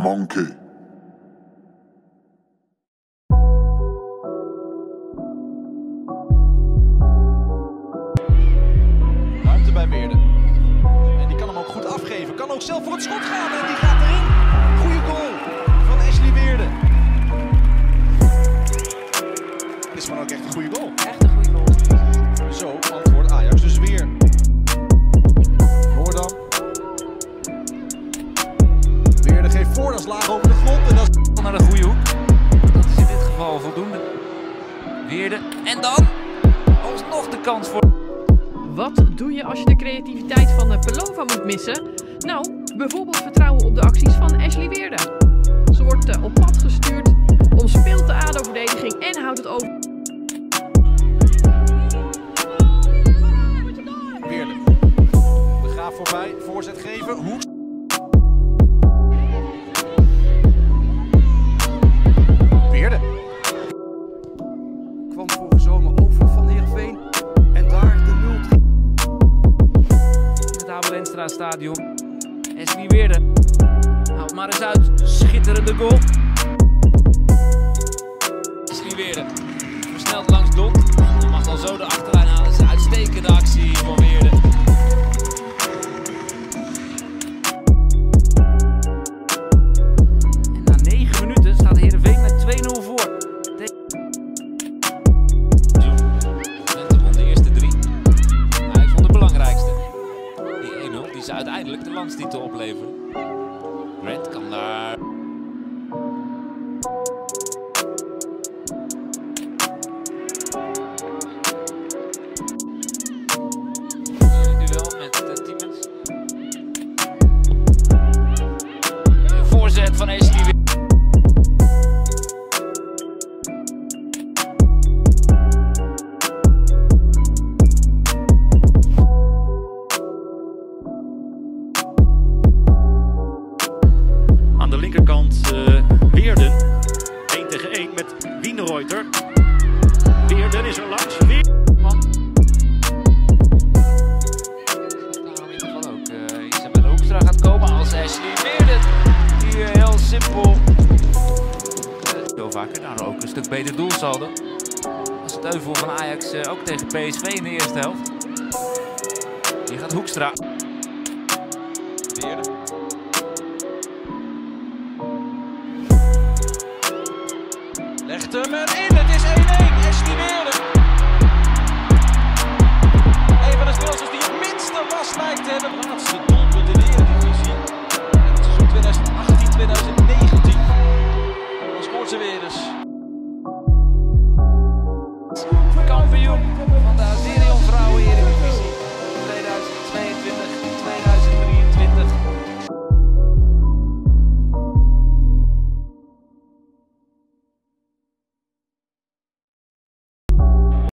Monkey. Ruimte bij Weerde. En die kan hem ook goed afgeven. Kan ook zelf voor het schot gaan en die gaat erin. Goeie goal van Ashley Weerde. Dit is maar ook echt een goede goal. Echt een goede goal. Zo antwoordt Ajax dus weer. Noordam. Weerde geeft voor, dat is laag over de grond en dat is naar de goede hoek. Dat is in dit geval voldoende. Weerde en dan alsnog de kans voor. Wat doe je als je de creativiteit van Pelova moet missen? Nou, bijvoorbeeld vertrouwen op de acties van Ashley Weerde. Ze wordt op pad gestuurd, omspeelt de ADO-verdediging en houdt het over. Weerde. De Graaf voorbij, voorzet geven. Hoek. Weerde. Kwam vorige zomer over van Heerenveen en daar de 0-3. In het Abel Enstra stadion. Ashley Weerde. Haalt maar eens uit. Schitterende goal. Ashley Weerde. Versneld langs Dot. En mag dan zo de achterlijn halen. Dat is een uitstekende actie van Weerde. En na 9 minuten staat Heerenveen met 2-0 voor. De eerste 3. Ajax vond de belangrijkste. Die 1-0 die ze uiteindelijk de landstitel opleveren. Grant kan daar. Duel met Tiemens. Een voorzet van Ashley. Aan de linkerkant Weerden. 1 tegen 1 met Wienerreuter. Weerden is er langs. Man. Daarom in ieder geval ook Isabelle Hoekstra gaat komen als Ashley Weerde. Hier heel simpel. Veel vaker, daardoor ook een stuk beter doelsaldo. Als het euvel van Ajax ook tegen PSV in de eerste helft. Hier gaat Hoekstra. Weerde. Legt hem erin, het is 1-1. Ashley Weerde. Een van de spelers die het minste last lijkt te hebben. Het laatste doelpunt in de Eredivisie. En het seizoen 2018-2019. Dan scoort ze weer dus.